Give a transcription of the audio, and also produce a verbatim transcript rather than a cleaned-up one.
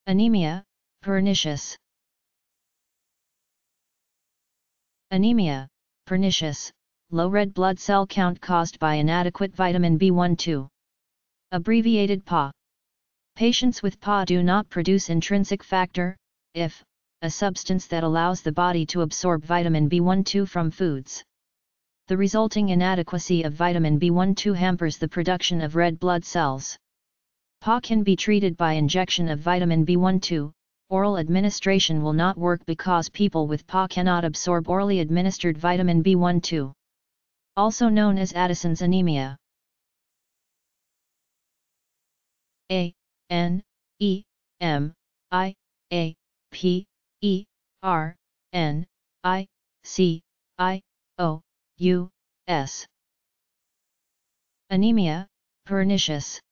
Anemia, pernicious. Anemia, pernicious, low red blood cell count caused by inadequate vitamin B twelve. Abbreviated P A. Patients with P A do not produce intrinsic factor, I F, a substance that allows the body to absorb vitamin B twelve from foods. The resulting inadequacy of vitamin B twelve hampers the production of red blood cells. P A can be treated by injection of vitamin B twelve. Oral administration will not work because people with P A cannot absorb orally administered vitamin B twelve. Also known as Addison's anemia. A N E M I A P E R N I C I O U S. Anemia, pernicious.